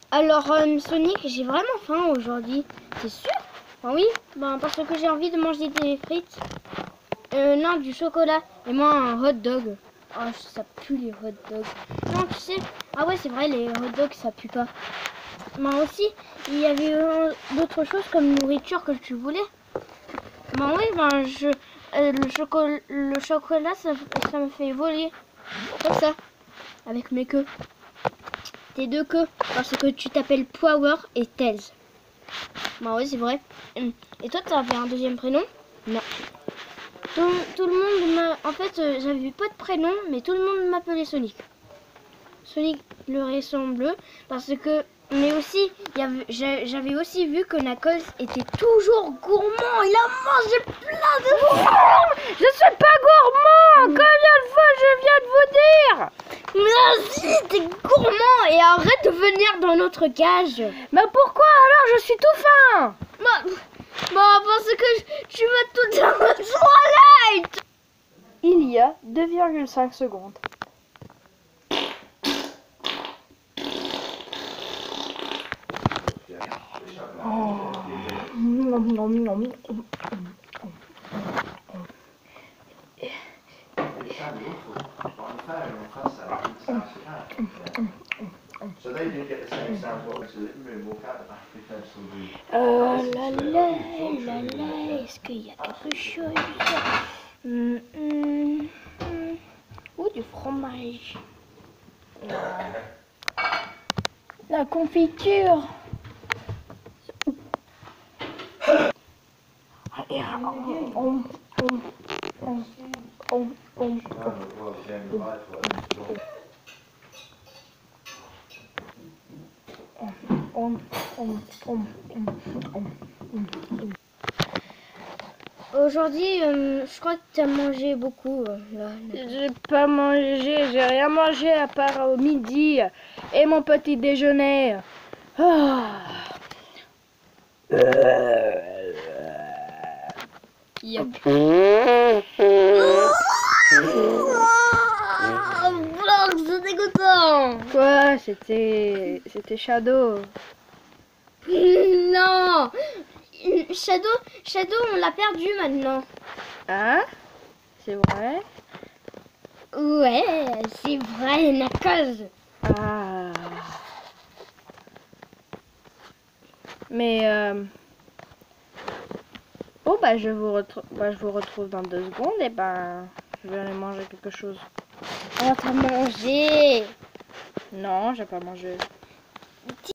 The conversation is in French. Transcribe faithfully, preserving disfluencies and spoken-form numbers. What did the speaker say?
Alors, euh, Sonic, j'ai vraiment faim aujourd'hui. T'es sûr? Ah oui, ben, parce que j'ai envie de manger des frites. Euh, non, du chocolat. Et moi, un hot dog. Oh, ça pue les hot dogs. Non, tu sais. Ah ouais, c'est vrai, les hot dogs, ça pue pas. Moi aussi, il y avait euh, d'autres choses comme nourriture que tu voulais. Ben oui, ben, je, euh, le, chocolat, le chocolat, ça, ça me fait voler. Comme ça. Avec mes queues. Tes deux queues. Parce que tu t'appelles Power et Tails. Ben oui, c'est vrai. Et toi, tu avais un deuxième prénom? Non. Tout, tout le monde m'a... En fait, euh, j'avais pas de prénom, mais tout le monde m'appelait Sonic. Sonic le rayon bleu, parce que... Mais aussi, j'avais aussi vu que Knuckles était toujours gourmand. Il a mangé plein de fois. Je suis pas gourmand. Combien de fois je viens de vous dire? Mais si, t'es gourmand. Et arrête de venir dans notre cage. Mais pourquoi alors? Je suis tout faim. Bah, bah parce que tu vas tout dans le toilette. Il y a deux virgule cinq secondes. Oh. Nom, nom, nom, nom. So they didn't get the same sound what to room walk out the back if they'd still do. Oh là là, là là, est-ce qu'il y a quelque chose? Hum, hum, hum. Ou du fromage. La confiture. Allez, on, on, on, on, on, Aujourd'hui, euh, je crois que tu as mangé beaucoup. Euh, là, j'ai pas mangé, j'ai rien mangé à part au midi et mon petit déjeuner. Oh. Yep. C'est dégoûtant. Quoi? C'était c'était Shadow. Non, Shadow, Shadow, on l'a perdu maintenant. Hein? C'est vrai? Ouais, c'est vrai, Knuckles. Ah. Mais euh... oh bah je vous retrouve, bah, je vous retrouve dans deux secondes et ben je vais aller manger quelque chose. On t'a mangé. Non, j'ai pas mangé.